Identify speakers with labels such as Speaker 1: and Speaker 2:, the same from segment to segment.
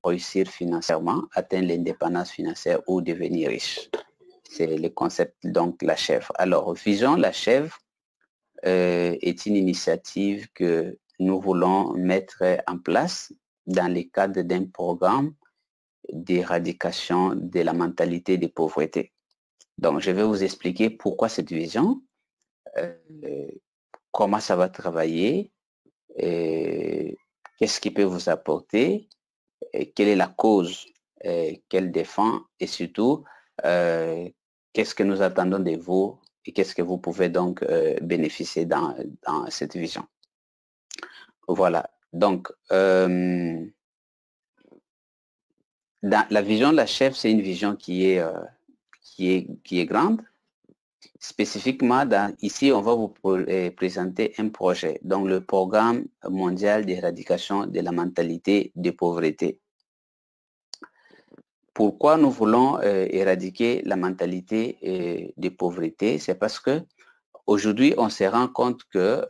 Speaker 1: réussir financièrement, atteindre l'indépendance financière ou devenir riche. C'est le concept, donc, la chèvre. Alors, Vision la chèvre est une initiative que nous voulons mettre en place dans le cadre d'un programme d'éradication de la mentalité de pauvreté. Donc, je vais vous expliquer pourquoi cette vision, comment ça va travailler, qu'est-ce qui peut vous apporter, quelle est la cause qu'elle défend et surtout, qu'est-ce que nous attendons de vous et qu'est-ce que vous pouvez donc bénéficier dans cette vision. Voilà. Donc, dans la vision de la chèvre, c'est une vision qui est grande. Spécifiquement, ici, on va vous présenter un projet, donc le programme mondial d'éradication de la mentalité de pauvreté. Pourquoi nous voulons éradiquer la mentalité de pauvreté? C'est parce que aujourd'hui, on se rend compte que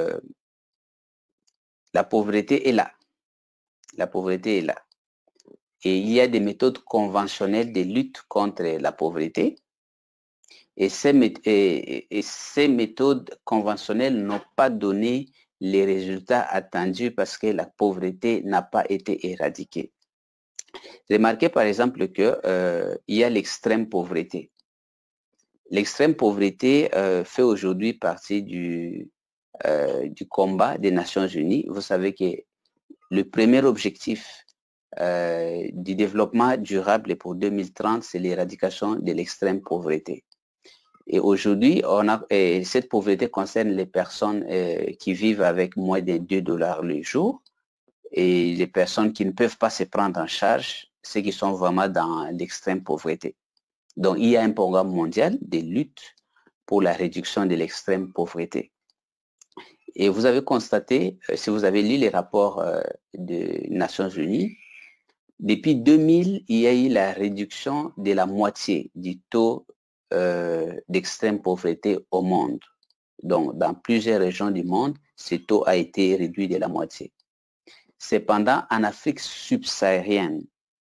Speaker 1: la pauvreté est là. La pauvreté est là. Et il y a des méthodes conventionnelles de lutte contre la pauvreté. Et ces méthodes conventionnelles n'ont pas donné les résultats attendus parce que la pauvreté n'a pas été éradiquée. Remarquez par exemple qu'il y a l'extrême pauvreté. L'extrême pauvreté fait aujourd'hui partie du combat des Nations Unies. Vous savez que le premier objectif du développement durable pour 2030, c'est l'éradication de l'extrême pauvreté. Et aujourd'hui, cette pauvreté concerne les personnes qui vivent avec moins de $2 le jour et les personnes qui ne peuvent pas se prendre en charge, ceux qui sont vraiment dans l'extrême pauvreté. Donc, il y a un programme mondial de lutte pour la réduction de l'extrême pauvreté. Et vous avez constaté, si vous avez lu les rapports des Nations Unies, depuis 2000, il y a eu la réduction de la moitié du taux d'extrême pauvreté au monde. Donc, dans plusieurs régions du monde, ce taux a été réduit de la moitié. Cependant, en Afrique subsaharienne,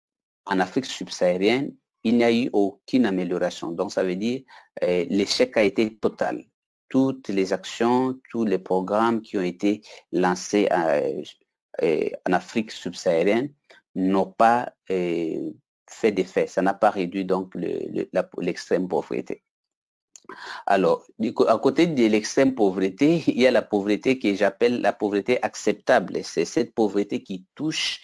Speaker 1: il n'y a eu aucune amélioration. Donc, ça veut dire l'échec a été total. Toutes les actions, tous les programmes qui ont été lancés en Afrique subsaharienne n'ont pas fait d'effet. Ça n'a pas réduit donc l'extrême pauvreté. Alors, à côté de l'extrême pauvreté, il y a la pauvreté que j'appelle la pauvreté acceptable. C'est cette pauvreté qui touche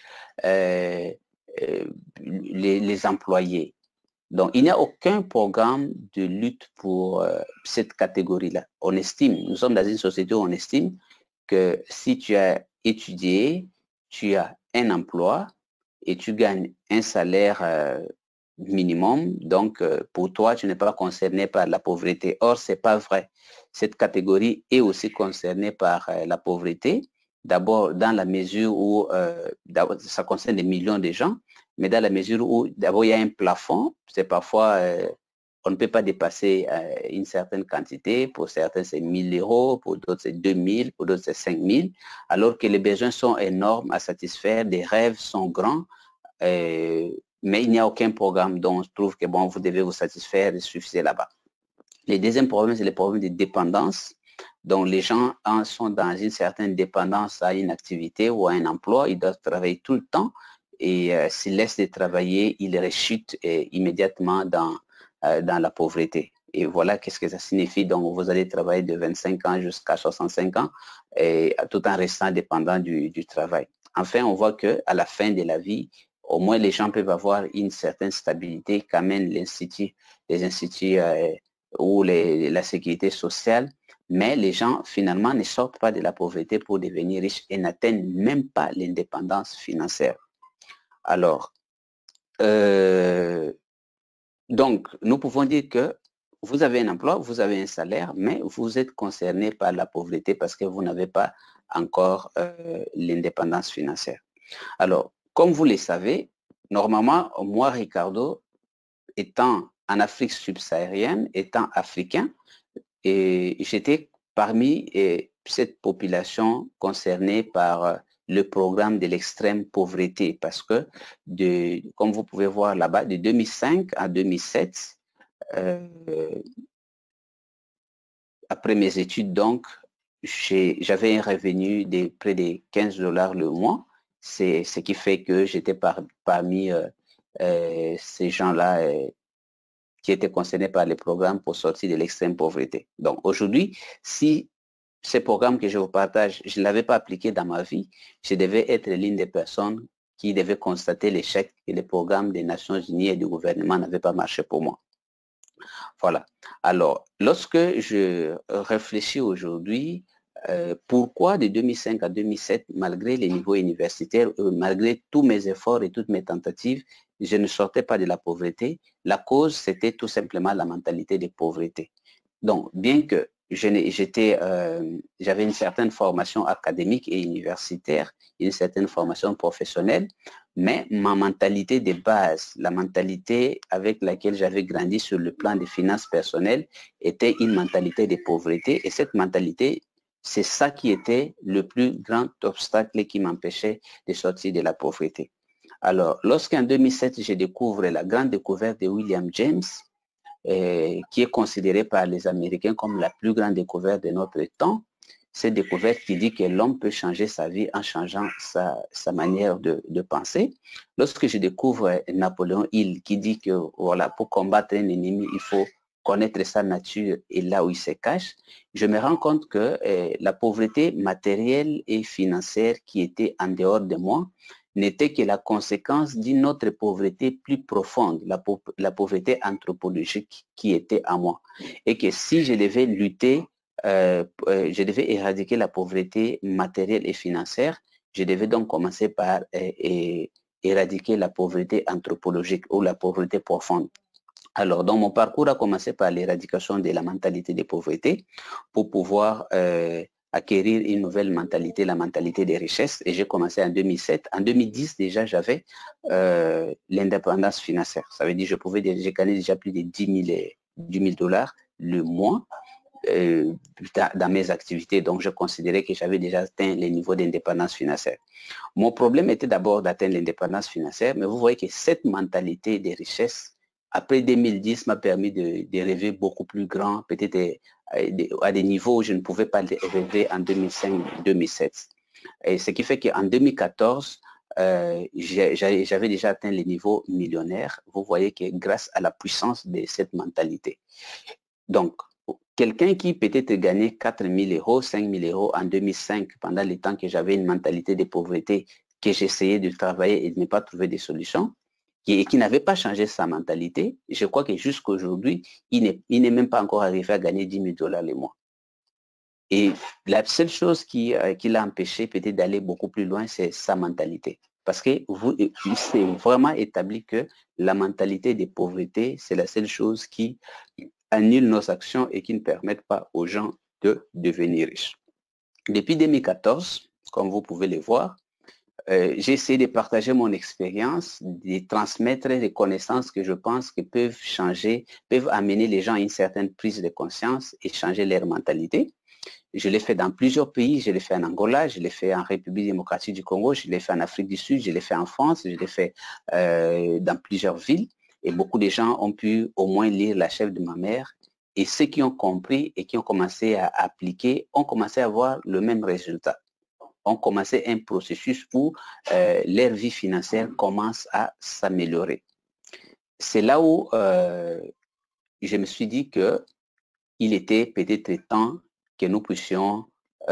Speaker 1: les employés. Donc, il n'y a aucun programme de lutte pour cette catégorie-là. On estime, nous sommes dans une société où on estime que si tu as étudié, tu as un emploi et tu gagnes un salaire minimum, donc pour toi, tu n'es pas concerné par la pauvreté. Or, ce n'est pas vrai. Cette catégorie est aussi concernée par la pauvreté. D'abord, dans la mesure où ça concerne des millions de gens, mais dans la mesure où d'abord il y a un plafond, c'est parfois on ne peut pas dépasser une certaine quantité, pour certains c'est 1 000 €, pour d'autres c'est 2 000, pour d'autres c'est 5 000, alors que les besoins sont énormes à satisfaire, des rêves sont grands, mais il n'y a aucun programme dont je trouve que bon, vous devez vous satisfaire et suffisez là-bas. Le deuxième problème, c'est le problème de dépendance. Donc, les gens sont dans une certaine dépendance à une activité ou à un emploi. Ils doivent travailler tout le temps et s'ils laissent de travailler, ils rechutent immédiatement dans la pauvreté. Et voilà qu'est-ce que ça signifie. Donc, vous allez travailler de 25 ans jusqu'à 65 ans tout en restant dépendant du travail. Enfin, on voit qu'à la fin de la vie, au moins les gens peuvent avoir une certaine stabilité qu'amène les instituts ou la sécurité sociale, mais les gens finalement ne sortent pas de la pauvreté pour devenir riches et n'atteignent même pas l'indépendance financière. Alors, donc, nous pouvons dire que vous avez un emploi, vous avez un salaire, mais vous êtes concerné par la pauvreté parce que vous n'avez pas encore l'indépendance financière. Alors, comme vous le savez, normalement, moi, Ricardo, étant en Afrique subsaharienne, étant africain, et j'étais parmi cette population concernée par le programme de l'extrême pauvreté parce que, comme vous pouvez voir là-bas, de 2005 à 2007, après mes études, donc, j'avais un revenu de près de 15 dollars le mois. C'est ce qui fait que j'étais parmi ces gens-là qui étaient concernés par les programmes pour sortir de l'extrême pauvreté. Donc aujourd'hui, si ces programmes que je vous partage, je ne l'avais pas appliqué dans ma vie, je devais être l'une des personnes qui devait constater l'échec que les programmes des Nations Unies et du gouvernement n'avaient pas marché pour moi. Voilà. Alors, lorsque je réfléchis aujourd'hui, pourquoi de 2005 à 2007, malgré les niveaux universitaires, malgré tous mes efforts et toutes mes tentatives, je ne sortais pas de la pauvreté. La cause, c'était tout simplement la mentalité de pauvreté. Donc, bien que j'avais une certaine formation académique et universitaire, une certaine formation professionnelle, mais ma mentalité de base, la mentalité avec laquelle j'avais grandi sur le plan des finances personnelles, était une mentalité de pauvreté. Et cette mentalité, c'est ça qui était le plus grand obstacle qui m'empêchait de sortir de la pauvreté. Alors, lorsqu'en 2007, je découvre la grande découverte de William James, qui est considérée par les Américains comme la plus grande découverte de notre temps, cette découverte qui dit que l'homme peut changer sa vie en changeant sa manière de penser. Lorsque je découvre Napoléon Hill qui dit que voilà, pour combattre un ennemi, il faut connaître sa nature et là où il se cache, je me rends compte que la pauvreté matérielle et financière qui était en dehors de moi n'était que la conséquence d'une autre pauvreté plus profonde, la pauvreté anthropologique qui était à moi. Et que si je devais lutter, je devais éradiquer la pauvreté matérielle et financière, je devais donc commencer par éradiquer la pauvreté anthropologique ou la pauvreté profonde. Alors, dans mon parcours a commencé par l'éradication de la mentalité de pauvreté pour pouvoir acquérir une nouvelle mentalité, la mentalité des richesses. Et j'ai commencé en 2007. En 2010, déjà, j'avais l'indépendance financière. Ça veut dire que j'ai gagné déjà plus de 10 000 dollars le mois dans mes activités. Donc, je considérais que j'avais déjà atteint les niveaux d'indépendance financière. Mon problème était d'abord d'atteindre l'indépendance financière, mais vous voyez que cette mentalité des richesses, après 2010, m'a permis de rêver beaucoup plus grand, peut-être à des niveaux où je ne pouvais pas rêver en 2005-2007. Et ce qui fait qu'en 2014, j'avais déjà atteint les niveaux millionnaires. Vous voyez que grâce à la puissance de cette mentalité. Donc, quelqu'un qui peut-être gagnait 4 000 euros, 5 000 euros en 2005, pendant le temps que j'avais une mentalité de pauvreté, que j'essayais de travailler et de ne pas trouver des solutions, et qui n'avait pas changé sa mentalité, je crois que jusqu'à aujourd'hui, il n'est même pas encore arrivé à gagner 10 000 dollars le mois. Et la seule chose qui l'a empêché peut-être d'aller beaucoup plus loin, c'est sa mentalité. Parce que c'est vraiment établi que la mentalité de pauvreté, c'est la seule chose qui annule nos actions et qui ne permettent pas aux gens de devenir riches. Depuis 2014, comme vous pouvez le voir, j'ai essayé de partager mon expérience, de transmettre des connaissances que je pense que peuvent amener les gens à une certaine prise de conscience et changer leur mentalité. Je l'ai fait dans plusieurs pays, je l'ai fait en Angola, je l'ai fait en République démocratique du Congo, je l'ai fait en Afrique du Sud, je l'ai fait en France, je l'ai fait dans plusieurs villes. Et beaucoup de gens ont pu au moins lire La chèvre de ma mère. Et ceux qui ont compris et qui ont commencé à appliquer ont commencé à avoir le même résultat. Ont commencé un processus où leur vie financière commence à s'améliorer. C'est là où je me suis dit qu'il était peut-être temps que nous puissions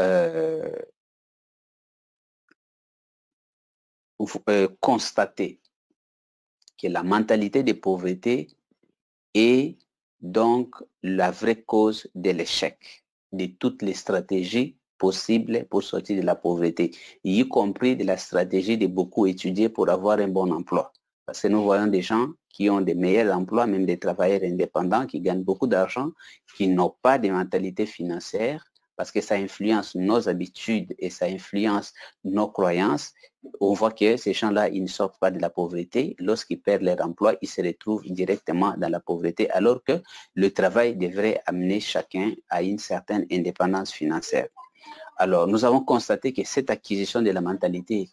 Speaker 1: constater que la mentalité de pauvreté est donc la vraie cause de l'échec de toutes les stratégies possibles pour sortir de la pauvreté, y compris de la stratégie de beaucoup étudier pour avoir un bon emploi. Parce que nous voyons des gens qui ont des meilleurs emplois, même des travailleurs indépendants, qui gagnent beaucoup d'argent, qui n'ont pas de mentalité financière, parce que ça influence nos habitudes et ça influence nos croyances. On voit que ces gens-là, ils ne sortent pas de la pauvreté. Lorsqu'ils perdent leur emploi, ils se retrouvent directement dans la pauvreté, alors que le travail devrait amener chacun à une certaine indépendance financière. Alors, nous avons constaté que cette acquisition de la mentalité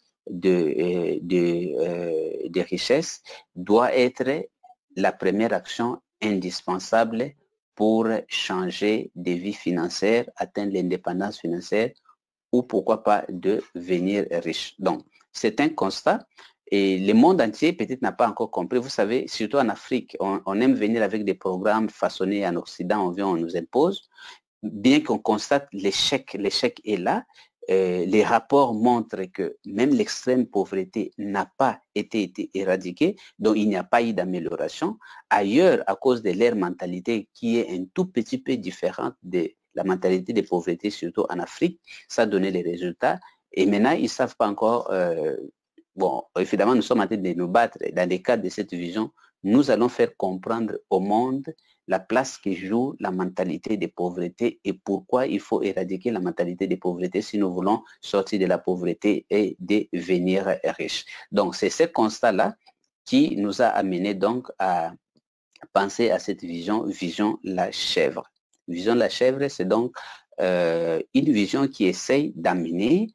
Speaker 1: des richesses doit être la première action indispensable pour changer de vie financière, atteindre l'indépendance financière ou pourquoi pas devenir riche. Donc, c'est un constat et le monde entier peut-être n'a pas encore compris. Vous savez, surtout en Afrique, on aime venir avec des programmes façonnés en Occident, on vient, on nous impose. Bien qu'on constate l'échec est là, les rapports montrent que même l'extrême pauvreté n'a pas été éradiquée, donc il n'y a pas eu d'amélioration. Ailleurs, à cause de leur mentalité qui est un tout petit peu différente de la mentalité de pauvreté, surtout en Afrique, ça a donné les résultats. Et maintenant, ils ne savent pas encore, bon, évidemment, nous sommes en train de nous battre. Dans le cadre de cette vision, nous allons faire comprendre au monde la place que joue la mentalité de pauvreté et pourquoi il faut éradiquer la mentalité de pauvreté si nous voulons sortir de la pauvreté et devenir riches. Donc, c'est ce constat-là qui nous a amené donc à penser à cette vision la chèvre. Vision la chèvre, c'est donc une vision qui essaye d'amener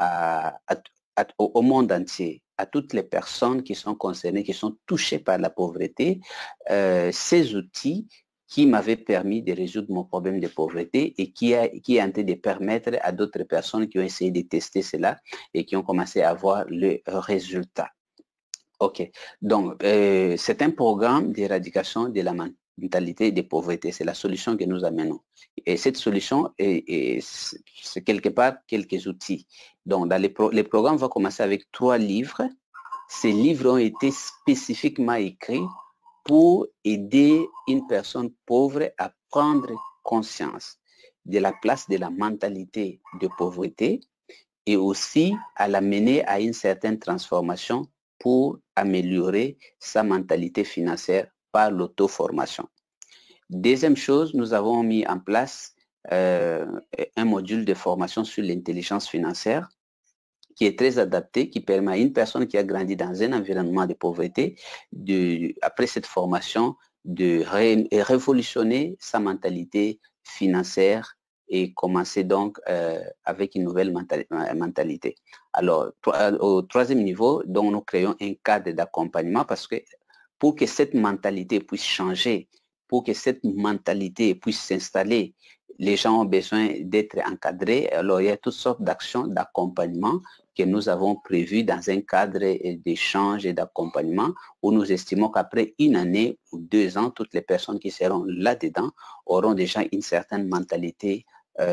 Speaker 1: au monde entier, à toutes les personnes qui sont concernées, qui sont touchées par la pauvreté, ces outils qui m'avaient permis de résoudre mon problème de pauvreté et qui est en train de permettre à d'autres personnes qui ont essayé de tester cela et qui ont commencé à voir le résultat. OK. Donc, c'est un programme d'éradication de la mentalité de pauvreté. C'est la solution que nous amenons. Et cette solution, c'est quelque part quelques outils. Donc, dans les programmes vont commencer avec 3 livres. Ces livres ont été spécifiquement écrits pour aider une personne pauvre à prendre conscience de la place de la mentalité de pauvreté et aussi à l'amener à une certaine transformation pour améliorer sa mentalité financière par l'auto-formation. Deuxième chose, nous avons mis en place un module de formation sur l'intelligence financière qui est très adapté, qui permet à une personne qui a grandi dans un environnement de pauvreté, après cette formation, de révolutionner sa mentalité financière et commencer donc avec une nouvelle mentalité. Alors, au 3e niveau, donc nous créons un cadre d'accompagnement parce que pour que cette mentalité puisse changer, pour que cette mentalité puisse s'installer, les gens ont besoin d'être encadrés. Alors, il y a toutes sortes d'actions d'accompagnement que nous avons prévues dans un cadre d'échange et d'accompagnement où nous estimons qu'après 1 année ou 2 ans, toutes les personnes qui seront là-dedans auront déjà une certaine mentalité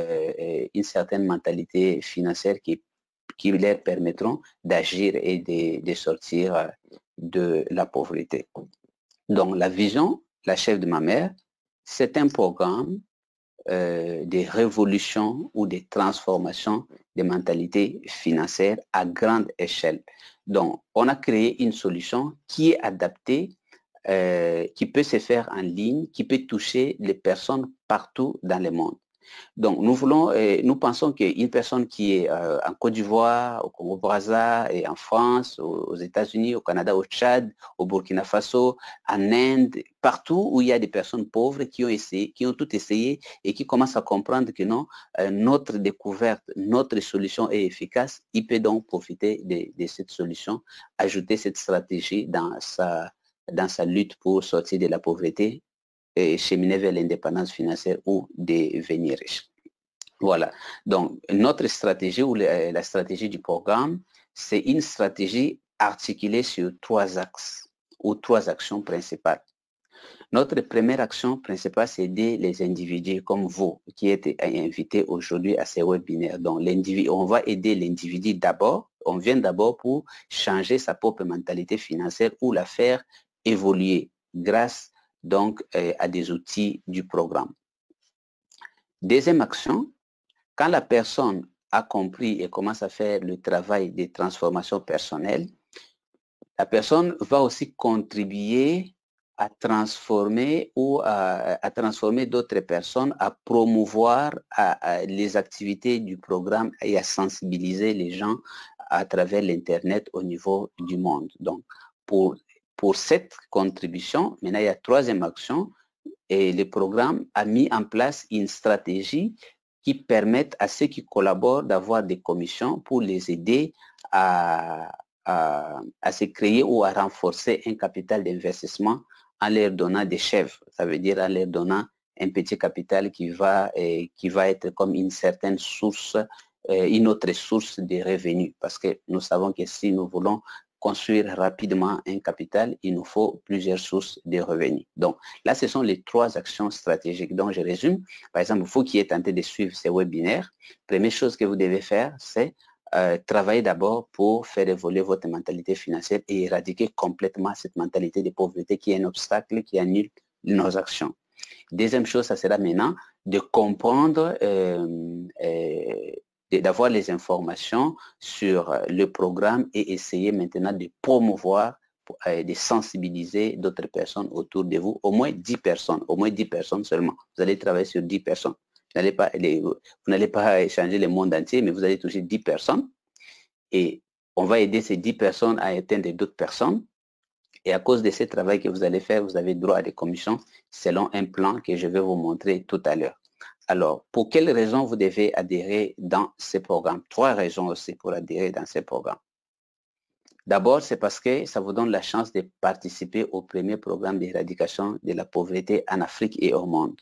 Speaker 1: financière qui leur permettront d'agir et de sortir de la pauvreté. Donc, la vision, la chèvre de ma mère, c'est un programme des révolutions ou des transformations des mentalités financières à grande échelle. Donc, on a créé une solution qui est adaptée, qui peut se faire en ligne, qui peut toucher les personnes partout dans le monde. Donc, nous pensons qu'une personne qui est en Côte d'Ivoire, au Congo-Brazza, et en France, aux États-Unis, au Canada, au Tchad, au Burkina Faso, en Inde, partout où il y a des personnes pauvres qui ont tout essayé et qui commencent à comprendre que non, notre découverte, notre solution est efficace, il peut donc profiter de cette solution, ajouter cette stratégie dans sa lutte pour sortir de la pauvreté et cheminer vers l'indépendance financière ou devenir riche. Voilà. Donc, notre stratégie ou la stratégie du programme, c'est une stratégie articulée sur 3 axes ou 3 actions principales. Notre première action principale, c'est aider les individus comme vous qui êtes invités aujourd'hui à ces webinaires. Donc, on va aider l'individu d'abord. On vient d'abord pour changer sa propre mentalité financière ou la faire évoluer grâce donc à des outils du programme. Deuxième action, quand la personne a compris et commence à faire le travail de transformation personnelle, la personne va aussi contribuer à transformer ou à transformer d'autres personnes, à promouvoir les activités du programme et à sensibiliser les gens à travers l'Internet au niveau du monde. Donc, pour cette contribution, maintenant il y a 3e action, et le programme a mis en place une stratégie qui permettent à ceux qui collaborent d'avoir des commissions pour les aider à se créer ou à renforcer un capital d'investissement en leur donnant des chèvres. Ça veut dire en leur donnant un petit capital qui va être comme une certaine source, une autre source de revenus. Parce que nous savons que si nous voulons construire rapidement un capital, il nous faut plusieurs sources de revenus. Donc là, ce sont les 3 actions stratégiques dont je résume. Par exemple, vous qui êtes tenté de suivre ces webinaires, première chose que vous devez faire, c'est travailler d'abord pour faire évoluer votre mentalité financière et éradiquer complètement cette mentalité de pauvreté qui est un obstacle qui annule nos actions. Deuxième chose, ça sera maintenant de comprendre, d'avoir les informations sur le programme et essayer maintenant de promouvoir, de sensibiliser d'autres personnes autour de vous, au moins 10 personnes seulement. Vous allez travailler sur 10 personnes. Vous n'allez pas changer le monde entier, mais vous allez toucher 10 personnes et on va aider ces 10 personnes à atteindre d'autres personnes. Et à cause de ce travail que vous allez faire, vous avez droit à des commissions selon un plan que je vais vous montrer tout à l'heure. Alors, pour quelles raisons vous devez adhérer dans ces programmes? 3 raisons aussi pour adhérer dans ces programmes. D'abord, c'est parce que ça vous donne la chance de participer au premier programme d'éradication de la pauvreté en Afrique et au monde.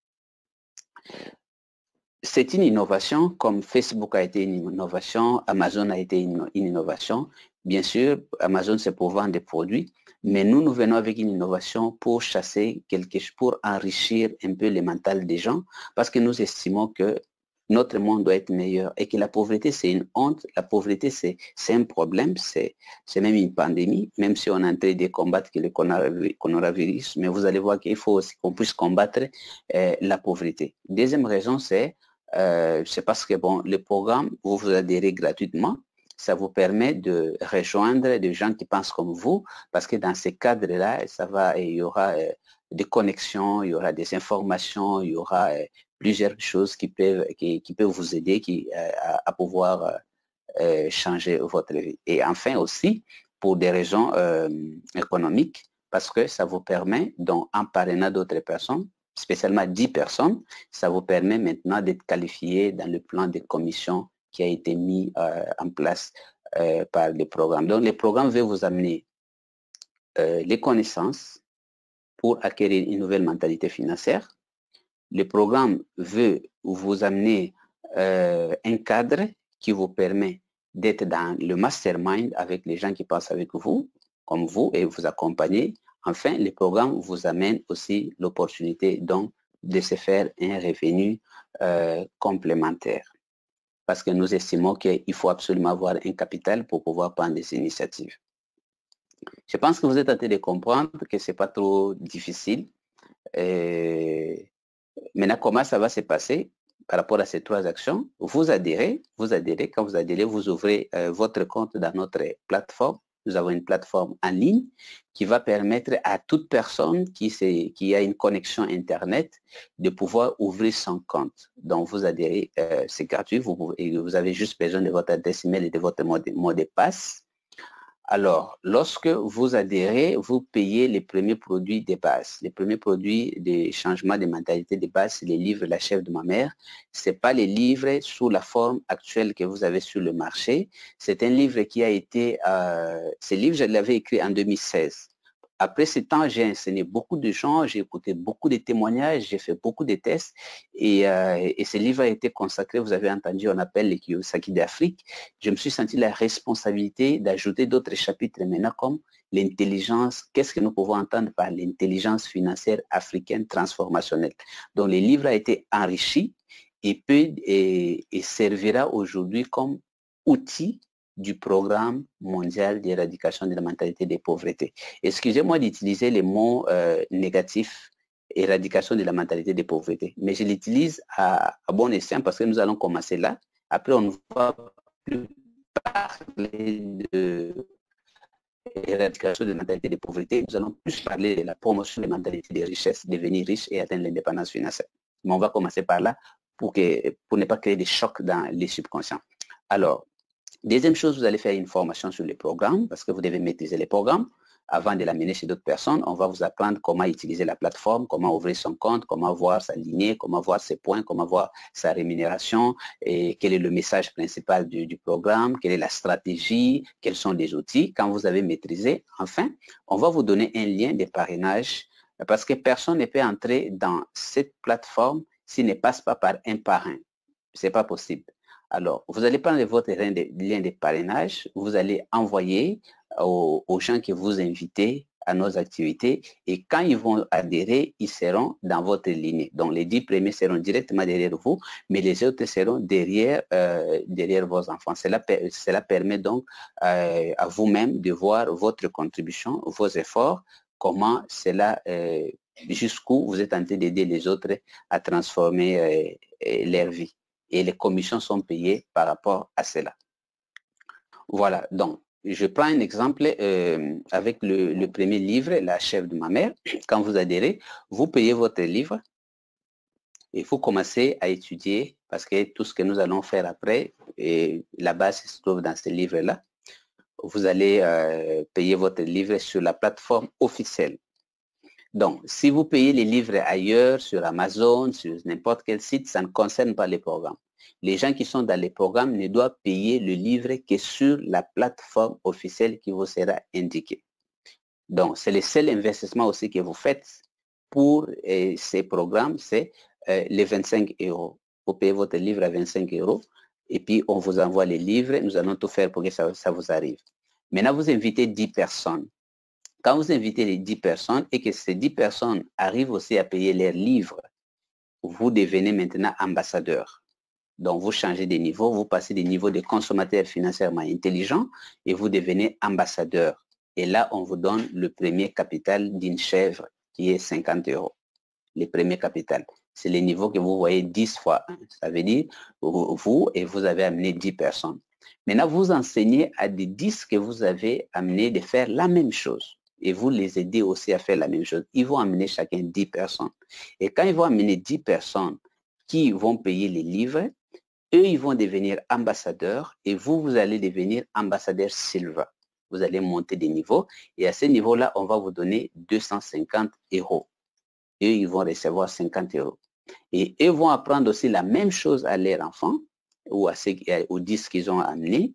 Speaker 1: C'est une innovation, comme Facebook a été une innovation, Amazon a été une innovation. Bien sûr, Amazon, c'est pour vendre des produits, mais nous venons avec une innovation pour chasser quelque chose, pour enrichir un peu le mental des gens, parce que nous estimons que notre monde doit être meilleur et que la pauvreté, c'est une honte. La pauvreté, c'est un problème, c'est même une pandémie, même si on est en train de combattre le coronavirus, mais vous allez voir qu'il faut aussi qu'on puisse combattre la pauvreté. Deuxième raison, c'est parce que bon, le programme, vous adhérez gratuitement, ça vous permet de rejoindre des gens qui pensent comme vous, parce que dans ces cadres-là, il y aura des connexions, il y aura des informations, il y aura plusieurs choses qui peuvent vous aider à pouvoir changer votre vie. Et enfin aussi, pour des raisons économiques, parce que ça vous permet, donc, en parrainant d'autres personnes, spécialement 10 personnes, ça vous permet maintenant d'être qualifié dans le plan de commission qui a été mis en place par le programme. Donc, le programme veut vous amener les connaissances pour acquérir une nouvelle mentalité financière. Le programme veut vous amener un cadre qui vous permet d'être dans le mastermind avec les gens qui pensent avec vous, comme vous, et vous accompagner. Enfin, le programme vous amène aussi l'opportunité donc de se faire un revenu complémentaire. Parce que nous estimons qu'il faut absolument avoir un capital pour pouvoir prendre des initiatives. Je pense que vous êtes en train de comprendre que ce n'est pas trop difficile. Maintenant, comment ça va se passer par rapport à ces 3 actions? Vous adhérez, quand vous adhérez, vous ouvrez votre compte dans notre plateforme. Nous avons une plateforme en ligne qui va permettre à toute personne qui a une connexion Internet de pouvoir ouvrir son compte. Donc, vous adhérez, c'est gratuit, vous avez juste besoin de votre adresse email et de votre mot de passe. Alors, lorsque vous adhérez, vous payez les premiers produits de base. Les premiers produits de changement de mentalité de base, c'est les livres La chèvre de ma mère. Ce n'est pas les livres sous la forme actuelle que vous avez sur le marché. C'est un livre qui a été... ce livre, je l'avais écrit en 2016. Après ce temps, j'ai enseigné beaucoup de gens, j'ai écouté beaucoup de témoignages, j'ai fait beaucoup de tests et ce livre a été consacré, vous avez entendu, on appelle les Kiyosaki d'Afrique. Je me suis senti la responsabilité d'ajouter d'autres chapitres maintenant comme l'intelligence, qu'est-ce que nous pouvons entendre par l'intelligence financière africaine transformationnelle. Donc le livre a été enrichi et servira aujourd'hui comme outil du programme mondial d'éradication de la mentalité des pauvretés. Excusez-moi d'utiliser les mots négatifs, éradication de la mentalité des pauvretés, mais je l'utilise à bon escient parce que nous allons commencer là. Après, on ne va plus parler de l'éradication de la mentalité des pauvretés, nous allons plus parler de la promotion de la mentalité des richesses, devenir riche et atteindre l'indépendance financière. Mais on va commencer par là pour ne pas créer des chocs dans les subconscients. Alors, deuxième chose, vous allez faire une formation sur les programmes parce que vous devez maîtriser les programmes. avant de l'amener chez d'autres personnes, on va vous apprendre comment utiliser la plateforme, comment ouvrir son compte, comment voir sa lignée, comment voir ses points, comment voir sa rémunération, et quel est le message principal du programme, quelle est la stratégie, quels sont les outils. Quand vous avez maîtrisé, enfin, on va vous donner un lien de parrainage parce que personne ne peut entrer dans cette plateforme s'il ne passe pas par un parrain. Ce n'est pas possible. Alors, vous allez prendre votre lien de parrainage, vous allez envoyer aux gens que vous invitez à nos activités et quand ils vont adhérer, ils seront dans votre lignée. Donc, les 10 premiers seront directement derrière vous, mais les autres seront derrière, derrière vos enfants. Cela permet donc à vous-même de voir votre contribution, vos efforts, comment cela, jusqu'où vous êtes en train d'aider les autres à transformer leur vie. Et les commissions sont payées par rapport à cela. Voilà, donc, je prends un exemple avec le premier livre, La chèvre de ma mère. Quand vous adhérez, vous payez votre livre et vous commencez à étudier parce que tout ce que nous allons faire après, la base se trouve dans ce livre-là. Vous allez payer votre livre sur la plateforme officielle. Donc, si vous payez les livres ailleurs, sur Amazon, sur n'importe quel site, ça ne concerne pas les programmes. Les gens qui sont dans les programmes ne doivent payer le livre que sur la plateforme officielle qui vous sera indiquée. Donc, c'est le seul investissement aussi que vous faites pour ces programmes, c'est les 25 €. Vous payez votre livre à 25 € et puis on vous envoie les livres. Nous allons tout faire pour que ça vous arrive. Maintenant, vous invitez 10 personnes. Quand vous invitez les 10 personnes et que ces 10 personnes arrivent aussi à payer leurs livres, vous devenez maintenant ambassadeur. Donc, vous changez de niveau, vous passez des niveaux de consommateurs financièrement intelligents et vous devenez ambassadeur. Et là, on vous donne le premier capital d'une chèvre qui est 50 €. Le premier capital. C'est le niveau que vous voyez 10 fois 1. Ça veut dire, vous avez amené 10 personnes. Maintenant, vous enseignez à des 10 que vous avez amené de faire la même chose. Et vous les aidez aussi à faire la même chose. Ils vont amener chacun 10 personnes. Et quand ils vont amener 10 personnes qui vont payer les livres, eux, ils vont devenir ambassadeurs et vous allez devenir ambassadeur Silver. Vous allez monter des niveaux et à ce niveau-là, on va vous donner 250 €. Eux, ils vont recevoir 50 €. Et eux vont apprendre aussi la même chose à leurs enfants ou aux 10 qu'ils ont amenés.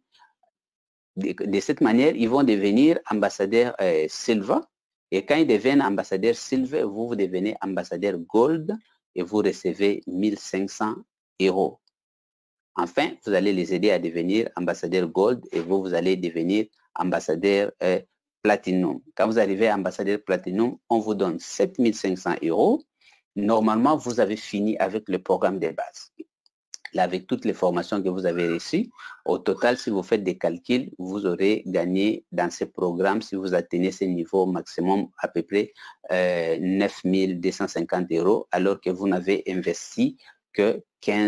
Speaker 1: De cette manière, ils vont devenir ambassadeurs Silver. Et quand ils deviennent ambassadeurs Silver, vous devenez ambassadeur Gold et vous recevez 1500 €. Enfin, vous allez les aider à devenir ambassadeur Gold et vous allez devenir ambassadeur Platinum. Quand vous arrivez à ambassadeur Platinum, on vous donne 7500 €. Normalement, vous avez fini avec le programme de base. Là, avec toutes les formations que vous avez reçues, au total, si vous faites des calculs, vous aurez gagné dans ce programme, si vous atteignez ce niveau maximum, à peu près 9 250 €, alors que vous n'avez investi que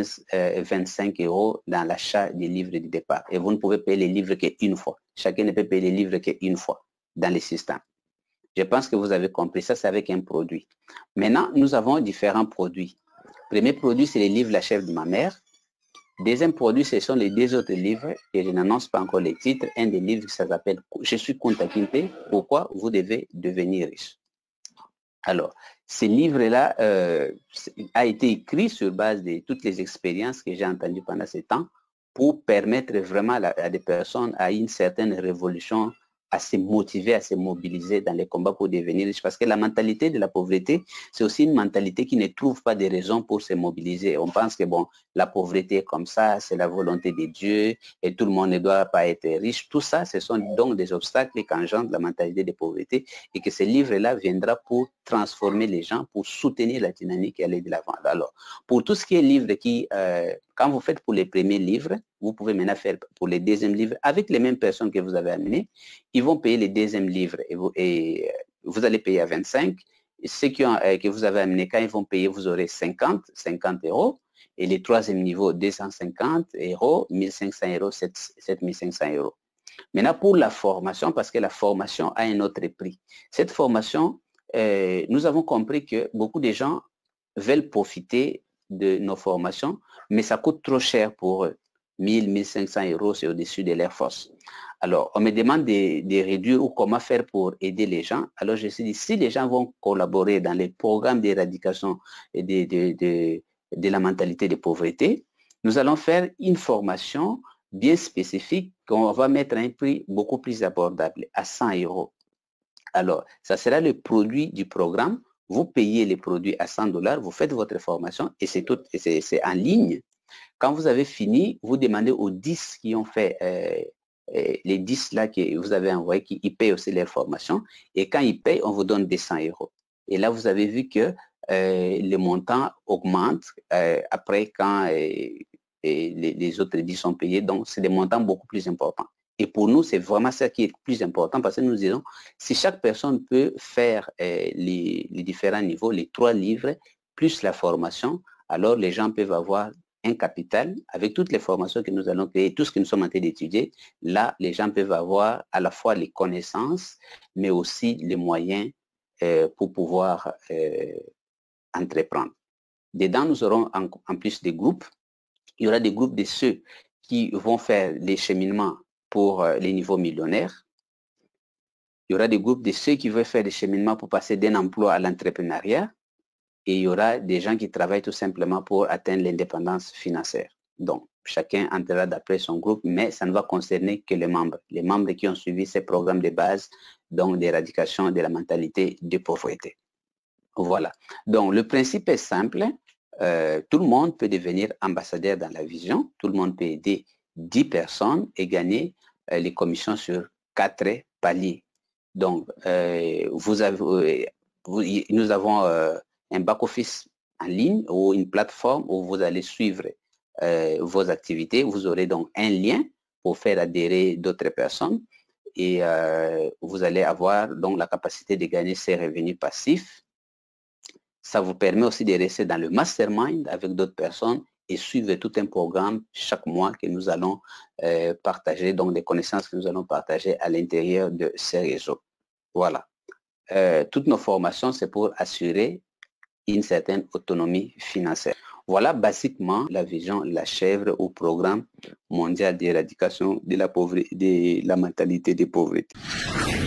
Speaker 1: 25 € dans l'achat des livres de départ. Et vous ne pouvez payer les livres qu'une fois. Chacun ne peut payer les livres qu'une fois dans le système. Je pense que vous avez compris ça, c'est avec un produit. Maintenant, nous avons différents produits. Premier produit, c'est les livres La chèvre de ma mère. Deuxième produit, ce sont les 2 autres livres et je n'annonce pas encore les titres. Un des livres, ça s'appelle « Je suis Kunta Kinte, pourquoi vous devez devenir riche ». Alors, ce livre-là a été écrit sur base de toutes les expériences que j'ai entendues pendant ce temps pour permettre vraiment à des personnes à une certaine révolution, à se motiver, à se mobiliser dans les combats pour devenir riche. Parce que la mentalité de la pauvreté, c'est aussi une mentalité qui ne trouve pas de raisons pour se mobiliser. On pense que bon, la pauvreté est comme ça, c'est la volonté de Dieu et tout le monde ne doit pas être riche. Tout ça, ce sont donc des obstacles qu'engendre la mentalité de pauvreté et que ce livre-là viendra pour transformer les gens, pour soutenir la dynamique et aller de l'avant. Alors, pour tout ce qui est livre qui, quand vous faites pour les premiers livres, vous pouvez maintenant faire pour les deuxièmes livres avec les mêmes personnes que vous avez amenées. Ils vont payer les deuxièmes livres et vous allez payer à 25. Et ceux que vous avez amenés, quand ils vont payer, vous aurez 50 €. Et les troisième niveau, 250 €, 1500 €, 7500 €. Maintenant, pour la formation, parce que la formation a un autre prix. Cette formation, nous avons compris que beaucoup de gens veulent profiter de nos formations, mais ça coûte trop cher pour eux. 1000, 1500 euros, c'est au-dessus de leurs forces. Alors, on me demande de réduire ou comment faire pour aider les gens. Alors, je me suis dit, si les gens vont collaborer dans les programmes d'éradication de la mentalité de pauvreté, nous allons faire une formation bien spécifique qu'on va mettre à un prix beaucoup plus abordable, à 100 euros. Alors, ça sera le produit du programme. Vous payez les produits à 100 $, vous faites votre formation et c'est en ligne. Quand vous avez fini, vous demandez aux 10 qui ont fait, les 10 là que vous avez envoyés, qui payent aussi les formations. Et quand ils payent, on vous donne des 100 euros. Et là, vous avez vu que les montants augmentent après quand les autres 10 sont payés. Donc, c'est des montants beaucoup plus importants. Et pour nous, c'est vraiment ça qui est plus important parce que nous disons, si chaque personne peut faire les différents niveaux, les 3 livres, plus la formation, alors les gens peuvent avoir un capital avec toutes les formations que nous allons créer, tout ce que nous sommes en train d'étudier. Là, les gens peuvent avoir à la fois les connaissances, mais aussi les moyens pour pouvoir entreprendre. Dedans, nous aurons en plus des groupes. Il y aura des groupes de ceux qui vont faire les cheminements pour les niveaux millionnaires. Il y aura des groupes de ceux qui veulent faire des cheminements pour passer d'un emploi à l'entrepreneuriat. Et il y aura des gens qui travaillent tout simplement pour atteindre l'indépendance financière. Donc, chacun entrera d'après son groupe, mais ça ne va concerner que les membres qui ont suivi ces programmes de base, donc d'éradication de la mentalité de pauvreté. Voilà. Donc, le principe est simple. Tout le monde peut devenir ambassadeur dans la vision. Tout le monde peut aider 10 personnes et gagner les commissions sur 4 paliers. Donc, nous avons un back-office en ligne ou une plateforme où vous allez suivre vos activités. Vous aurez donc un lien pour faire adhérer d'autres personnes et vous allez avoir donc la capacité de gagner ces revenus passifs. Ça vous permet aussi de rester dans le mastermind avec d'autres personnes et suivre tout un programme chaque mois que nous allons partager, donc des connaissances que nous allons partager à l'intérieur de ces réseaux. Voilà. Toutes nos formations, c'est pour assurer une certaine autonomie financière. Voilà basiquement la vision, la chèvre au programme mondial d'éradication de la mentalité de pauvreté.